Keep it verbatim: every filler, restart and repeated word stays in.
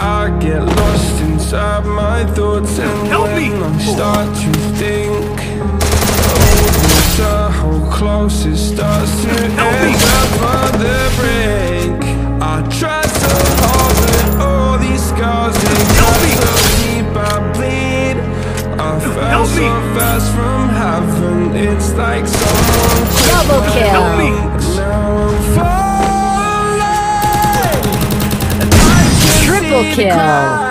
I get lost inside my thoughts, and Help when me! I start to think, oh, it's a whole close, it starts to end up on the brink. I try so hard, but all these scars, they cut so deep, I bleed. I fell so fast from heaven, it's like someone Double kill. Help me! now I'm falling, and I can Triple see the kill. clouds.